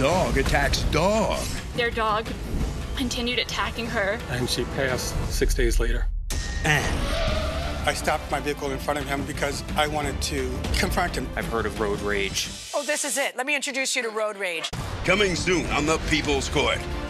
dog attacks dog. Their dog continued attacking her. And she passed 6 days later. And I stopped my vehicle in front of him because I wanted to confront him. I've heard of road rage. Oh, this is it. Let me introduce you to road rage. coming soon on the People's Court.